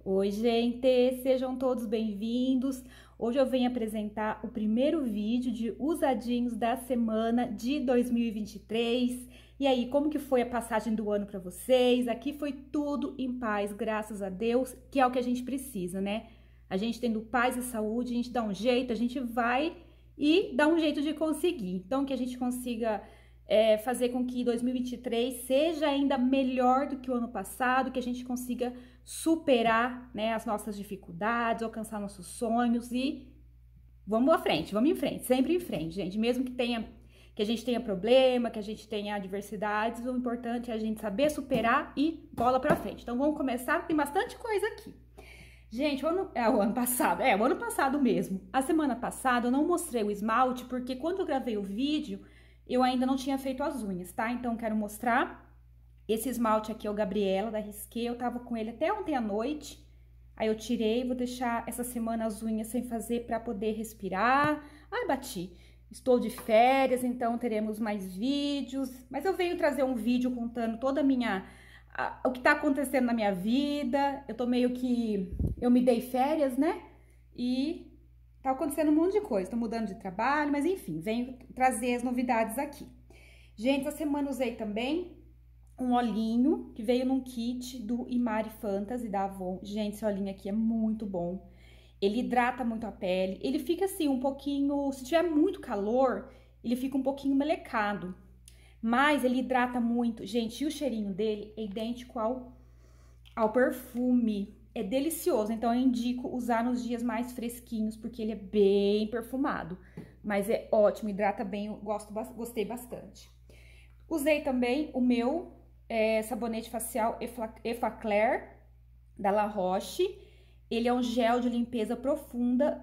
Oi, gente, sejam todos bem-vindos. Hoje eu venho apresentar o primeiro vídeo de usadinhos da semana de 2023. E aí, como que foi a passagem do ano para vocês? Aqui foi tudo em paz, graças a Deus, que é o que a gente precisa, né? A gente tendo paz e saúde, a gente dá um jeito, a gente vai e dá um jeito de conseguir. Então, que a gente consiga fazer com que 2023 seja ainda melhor do que o ano passado, que a gente consiga superar, né, as nossas dificuldades, alcançar nossos sonhos e vamos à frente, vamos em frente, sempre em frente, gente. Mesmo que a gente tenha problema, que a gente tenha adversidades, o importante é a gente saber superar e bola pra frente. Então vamos começar, tem bastante coisa aqui. Gente, o ano passado mesmo. A semana passada eu não mostrei o esmalte porque quando eu gravei o vídeo eu ainda não tinha feito as unhas, tá? Então quero mostrar. Esse esmalte aqui é o Gabriela, da Risqué, eu tava com ele até ontem à noite. Aí eu tirei, vou deixar essa semana as unhas sem fazer pra poder respirar. Ai, bati. Estou de férias, então teremos mais vídeos. Mas eu venho trazer um vídeo contando toda o que tá acontecendo na minha vida. Eu tô meio que... Eu me dei férias, né? E tá acontecendo um monte de coisa. Tô mudando de trabalho, mas enfim, venho trazer as novidades aqui. Gente, essa semana usei também um olhinho que veio num kit do Imari Fantasy da Avon. Gente, esse olhinho aqui é muito bom. Ele hidrata muito a pele. Ele fica assim um pouquinho... Se tiver muito calor, ele fica um pouquinho melecado. Mas ele hidrata muito. Gente, e o cheirinho dele é idêntico ao perfume. É delicioso. Então, eu indico usar nos dias mais fresquinhos, porque ele é bem perfumado. Mas é ótimo, hidrata bem. Eu gostei bastante. Usei também o meu sabonete facial Effaclar, da La Roche. Ele é um gel de limpeza profunda,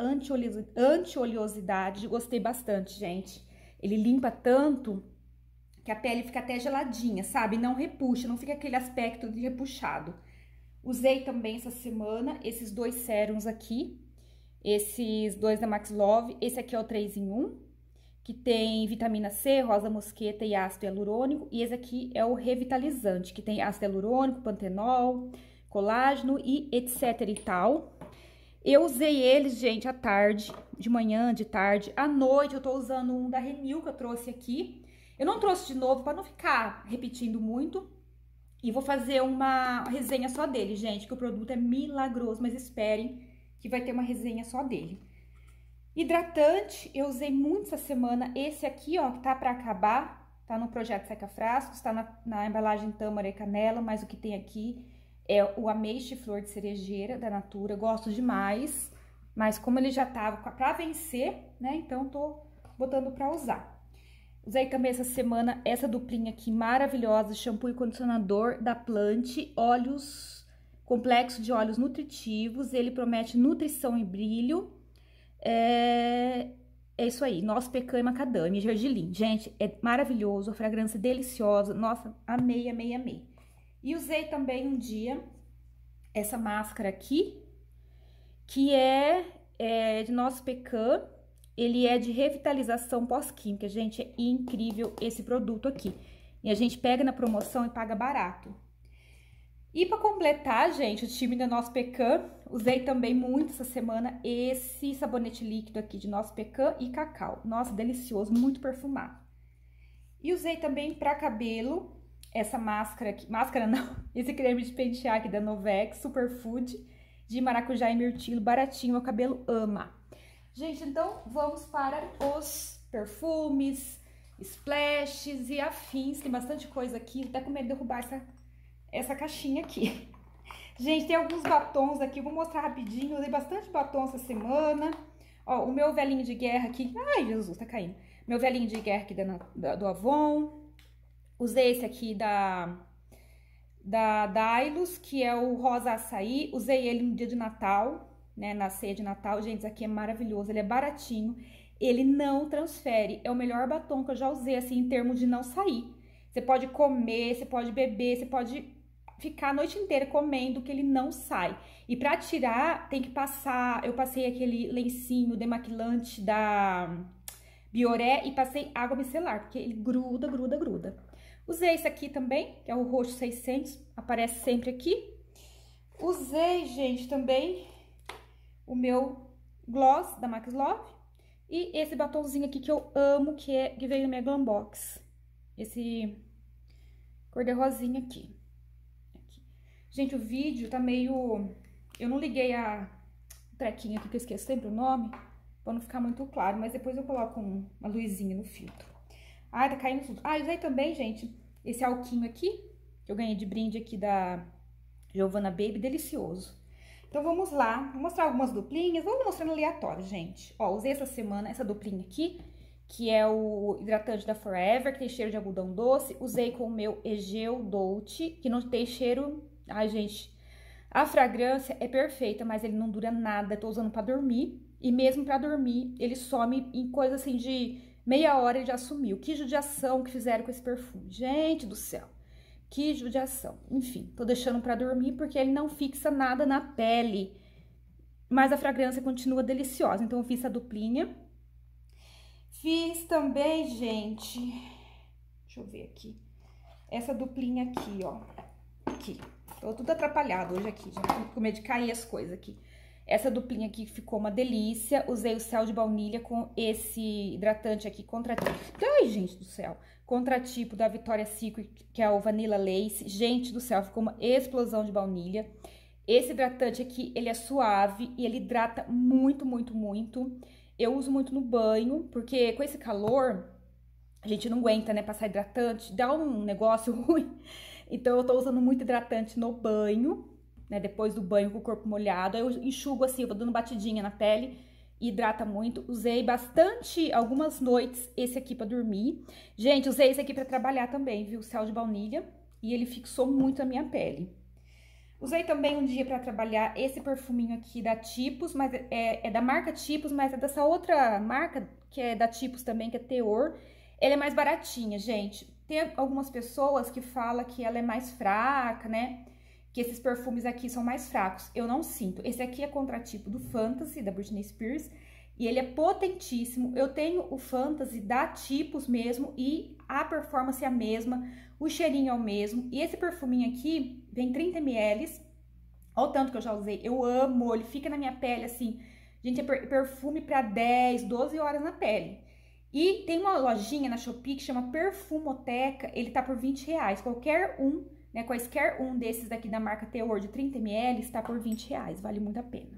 anti-oleosidade. Gostei bastante, gente. Ele limpa tanto que a pele fica até geladinha, sabe? Não repuxa, não fica aquele aspecto de repuxado. Usei também essa semana esses dois sérums aqui. Esses dois da Max Love. Esse aqui é o 3 em 1. Que tem vitamina C, rosa mosqueta e ácido hialurônico. E esse aqui é o revitalizante, que tem ácido hialurônico, pantenol, colágeno e etc e tal. Eu usei eles, gente, à tarde, de manhã, de tarde. À noite eu tô usando um da Renew que eu trouxe aqui. Eu não trouxe de novo para não ficar repetindo muito. E vou fazer uma resenha só dele, gente, que o produto é milagroso, mas esperem que vai ter uma resenha só dele. Hidratante, eu usei muito essa semana esse aqui, ó, que tá pra acabar, tá no projeto Seca Frascos, tá na embalagem Tâmara e Canela, mas o que tem aqui é o Ameixe Flor de Cerejeira, da Natura, gosto demais, mas como ele já tava pra vencer, né, então tô botando pra usar. Usei também essa semana essa duplinha aqui maravilhosa, shampoo e condicionador da Plant, complexo de óleos nutritivos, ele promete nutrição e brilho. É isso aí, nosso pecan e macadâmia, gergelim. Gente, é maravilhoso, a fragrância deliciosa. Nossa, amei, amei, amei. E usei também um dia essa máscara aqui, que é de nosso pecan. Ele é de revitalização pós-química. Gente, é incrível esse produto aqui. E a gente pega na promoção e paga barato. E para completar, gente, o time da Nosso Pecan, usei também muito essa semana esse sabonete líquido aqui de Nosso Pecan e cacau. Nossa, delicioso, muito perfumado. E usei também para cabelo essa máscara aqui, esse creme de pentear aqui da Novex, Superfood, de maracujá e mirtilo, baratinho, meu cabelo ama. Gente, então vamos para os perfumes, splashes e afins, tem bastante coisa aqui, até com medo de derrubar essa caixinha aqui. Gente, tem alguns batons aqui, vou mostrar rapidinho. Eu usei bastante batom essa semana. Ó, o meu velhinho de guerra aqui. Ai, Jesus, tá caindo. Meu velhinho de guerra aqui do Avon. Usei esse aqui da Dylos, que é o rosa açaí. Usei ele no dia de Natal, né, na ceia de Natal. Gente, esse aqui é maravilhoso, ele é baratinho. Ele não transfere. É o melhor batom que eu já usei, assim, em termos de não sair. Você pode comer, você pode beber, você pode ficar a noite inteira comendo que ele não sai. E pra tirar, tem que passar... Eu passei aquele lencinho demaquilante da Bioré e passei água micelar, porque ele gruda, gruda, gruda. Usei esse aqui também, que é o roxo 600, aparece sempre aqui. Usei, gente, também o meu gloss da Max Love e esse batonzinho aqui que eu amo, que veio na minha Glam Box. Esse cor-de-rosinha aqui. Gente, o vídeo tá meio... Eu não liguei a trequinha aqui, que eu esqueço sempre o nome, pra não ficar muito claro, mas depois eu coloco uma luzinha no filtro. Ai, tá caindo tudo. Ah, usei também, gente, esse alquinho aqui, que eu ganhei de brinde aqui da Giovanna Baby, delicioso. Então, vamos lá, vou mostrar algumas duplinhas, vou mostrando aleatório, gente. Ó, usei essa semana essa duplinha aqui, que é o hidratante da Forever, que tem cheiro de algodão doce. Usei com o meu Egeu Dolce, que não tem cheiro... Ai, gente, a fragrância é perfeita, mas ele não dura nada. Eu tô usando pra dormir, e mesmo pra dormir, ele some em coisa assim de meia hora ele já sumiu. Que judiação que fizeram com esse perfume. Gente do céu. Que judiação. Enfim, tô deixando pra dormir porque ele não fixa nada na pele. Mas a fragrância continua deliciosa. Então, eu fiz essa duplinha. Fiz também, gente... Deixa eu ver aqui. Essa duplinha aqui, ó. Aqui. Tô tudo atrapalhado hoje aqui. Já tô com medo de cair as coisas aqui. Essa duplinha aqui ficou uma delícia. Usei o céu de baunilha com esse hidratante aqui contratipo. Ai, gente do céu. Contratipo da Victoria's Secret, que é o Vanilla Lace. Gente do céu, ficou uma explosão de baunilha. Esse hidratante aqui, ele é suave e ele hidrata muito, muito, muito. Eu uso muito no banho, porque com esse calor, a gente não aguenta, né, passar hidratante. Dá um negócio ruim. Então, eu tô usando muito hidratante no banho. Né, depois do banho com o corpo molhado, aí eu enxugo assim, eu vou dando batidinha na pele, hidrata muito. Usei bastante, algumas noites, esse aqui pra dormir. Gente, usei esse aqui pra trabalhar também, viu? O céu de baunilha, e ele fixou muito a minha pele. Usei também um dia pra trabalhar esse perfuminho aqui da Tipos, mas é da marca Tipos, mas é dessa outra marca, que é da Tipos também, que é Teor. Ela é mais baratinha, gente. Tem algumas pessoas que falam que ela é mais fraca, né? Que esses perfumes aqui são mais fracos. Eu não sinto. Esse aqui é contratipo do Fantasy, da Britney Spears, e ele é potentíssimo. Eu tenho o Fantasy da Tipos mesmo, e a performance é a mesma, o cheirinho é o mesmo. E esse perfuminho aqui vem 30 ml, olha o tanto que eu já usei. Eu amo, ele fica na minha pele assim, gente, é perfume pra 10, 12 horas na pele. E tem uma lojinha na Shopee que chama Perfumoteca, ele tá por R$20, qualquer um, né, quaisquer um desses daqui da marca Teor de 30 ml está por R$20, vale muito a pena.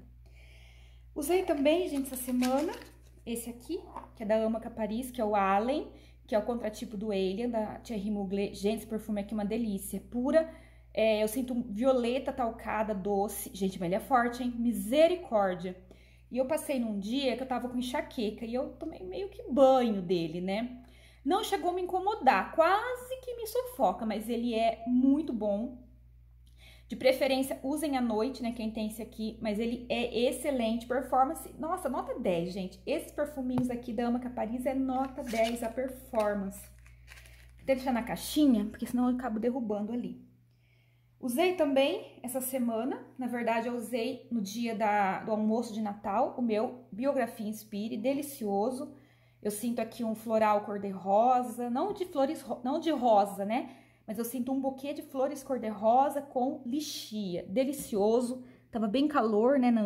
Usei também, gente, essa semana, esse aqui, que é da Ama Paris, que é o Allen, que é o contratipo do Alien, da Thierry Mugler. Gente, esse perfume aqui é uma delícia, pura. Eu sinto violeta talcada, doce. Gente, mas ele é forte, hein? Misericórdia. E eu passei num dia que eu tava com enxaqueca e eu tomei meio que banho dele, né? Não chegou a me incomodar, quase que me sufoca, mas ele é muito bom. De preferência, usem à noite, né, quem tem esse aqui, mas ele é excelente, performance, nossa, nota 10, gente. Esses perfuminhos aqui da Ama Paris é nota 10 a performance. Vou deixar na caixinha, porque senão eu acabo derrubando ali. Usei também essa semana, na verdade eu usei no dia do almoço de Natal, o meu Biografia Inspire, delicioso. Eu sinto aqui um floral cor-de-rosa, não de flores, não de rosa, né? Mas eu sinto um buquê de flores cor-de-rosa com lixia, delicioso. Tava bem calor, né,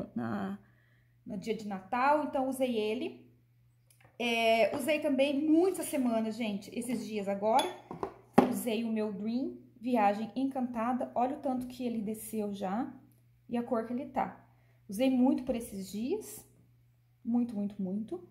no dia de Natal, então usei ele. Usei também muitas semanas, gente, esses dias agora. Usei o meu Dream Viagem Encantada, olha o tanto que ele desceu já e a cor que ele tá. Usei muito por esses dias, muito, muito, muito.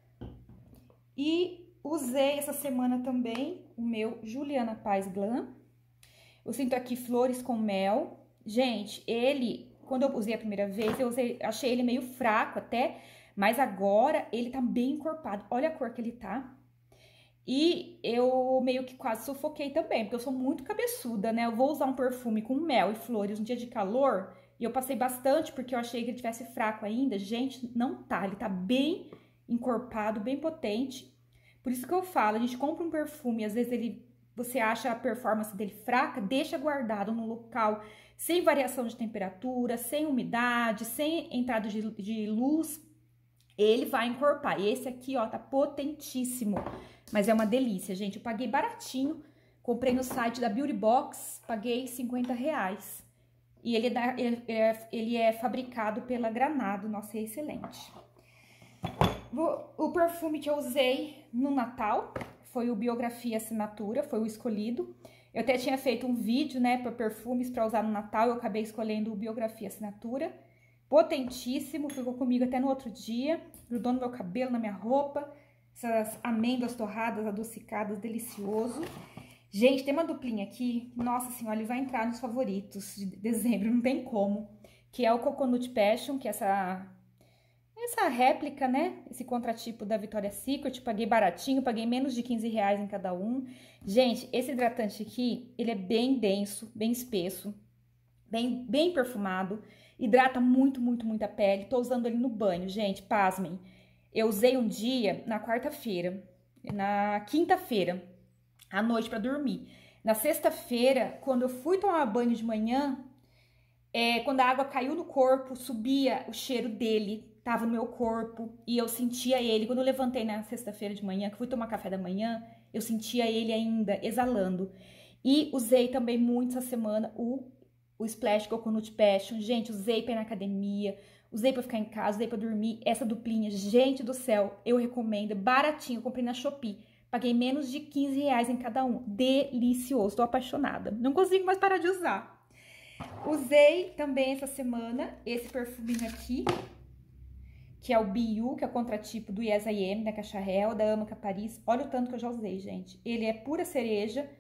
E usei essa semana também o meu Juliana Paz Glam. Eu sinto aqui flores com mel. Gente, ele, quando eu usei a primeira vez, achei ele meio fraco até, mas agora ele tá bem encorpado. Olha a cor que ele tá. E eu meio que quase sufoquei também, porque eu sou muito cabeçuda, né? Eu vou usar um perfume com mel e flores no dia de calor, e eu passei bastante porque eu achei que ele tivesse fraco ainda. Gente, não tá, ele tá bem encorpado, bem potente. Por isso que eu falo, a gente compra um perfume, às vezes você acha a performance dele fraca, deixa guardado num local sem variação de temperatura, sem umidade, sem entrada de luz, ele vai encorpar. E esse aqui, ó, tá potentíssimo, mas é uma delícia, gente. Eu paguei baratinho, comprei no site da Beauty Box, paguei R$50. E ele é fabricado pela Granado, nossa, é excelente. O perfume que eu usei no Natal foi o Biografia Assinatura, foi o escolhido. Eu até tinha feito um vídeo, né, para perfumes para usar no Natal, eu acabei escolhendo o Biografia Assinatura. Potentíssimo, ficou comigo até no outro dia, grudou no meu cabelo, na minha roupa. Essas amêndoas torradas, adocicadas, delicioso. Gente, tem uma duplinha aqui, nossa senhora, ele vai entrar nos favoritos de dezembro, não tem como. Que é o Coconut Passion, que é essa réplica, né? Esse contratipo da Victoria's Secret, paguei baratinho, paguei menos de 15 reais em cada um. Gente, esse hidratante aqui, ele é bem denso, bem espesso, bem perfumado, hidrata muito, muito, muito a pele. Tô usando ele no banho, gente, pasmem. Eu usei um dia na quarta-feira, na quinta-feira, à noite pra dormir. Na sexta-feira, quando eu fui tomar banho de manhã, quando a água caiu no corpo, subia o cheiro dele, tava no meu corpo e eu sentia ele. Quando eu levantei na sexta-feira de manhã, que fui tomar café da manhã, eu sentia ele ainda exalando. E usei também muito essa semana o Splash Coconut Passion. Gente, usei pra ir na academia, usei pra ficar em casa, usei pra dormir. Essa duplinha, gente do céu, eu recomendo, baratinho, comprei na Shopee. Paguei menos de 15 reais em cada um. Delicioso, tô apaixonada. Não consigo mais parar de usar. Usei também essa semana esse perfuminho aqui, que é o BU, que é o contratipo do Yes I Am, da Caixa Real, da Amaca Paris. Olha o tanto que eu já usei, gente. Ele é pura cereja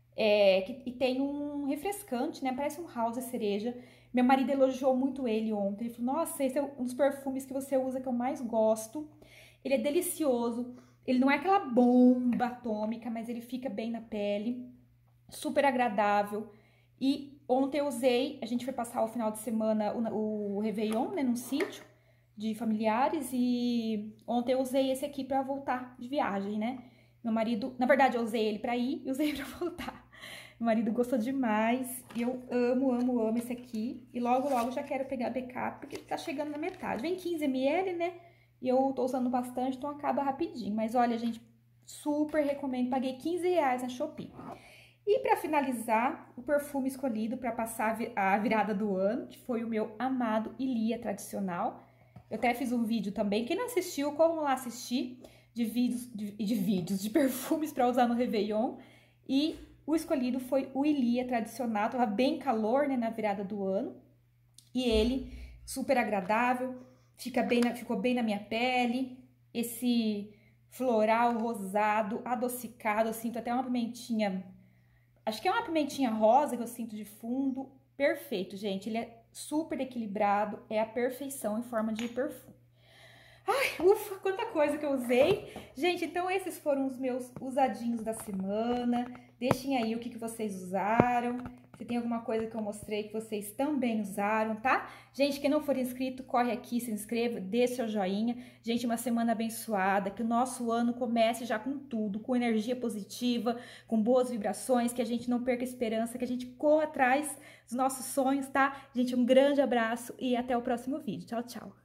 e tem um refrescante, né? Parece um house cereja. Meu marido elogiou muito ele ontem. Ele falou, nossa, esse é um dos perfumes que você usa que eu mais gosto. Ele é delicioso. Ele não é aquela bomba atômica, mas ele fica bem na pele. Super agradável. E ontem eu usei, a gente foi passar o final de semana o Réveillon, né, num sítio de familiares, e ontem eu usei esse aqui pra voltar de viagem, né? Meu marido, na verdade eu usei ele pra ir e usei pra voltar. Meu marido gostou demais, e eu amo, amo, amo esse aqui. E logo, logo já quero pegar backup, porque tá chegando na metade. Vem 15 ml, né? E eu tô usando bastante, então acaba rapidinho. Mas olha, gente, super recomendo. Paguei 15 reais na Shopee. E para finalizar, o perfume escolhido para passar a virada do ano, que foi o meu amado Ilia tradicional. Eu até fiz um vídeo também. Quem não assistiu, corram lá assistir de perfumes para usar no Réveillon. E o escolhido foi o Ilia tradicional. Tava bem calor, né, na virada do ano. E ele, super agradável, ficou bem na minha pele. Esse floral rosado, adocicado, eu sinto até uma pimentinha. Acho que é uma pimentinha rosa que eu sinto de fundo. Perfeito, gente. Ele é super equilibrado. É a perfeição em forma de perfume. Ai, ufa, quanta coisa que eu usei. Gente, então esses foram os meus usadinhos da semana. Deixem aí o que vocês usaram. Se tem alguma coisa que eu mostrei que vocês também usaram, tá? Gente, quem não for inscrito, corre aqui, se inscreva, deixa seu joinha. Gente, uma semana abençoada, que o nosso ano comece já com tudo, com energia positiva, com boas vibrações, que a gente não perca a esperança, que a gente corra atrás dos nossos sonhos, tá? Gente, um grande abraço e até o próximo vídeo. Tchau, tchau!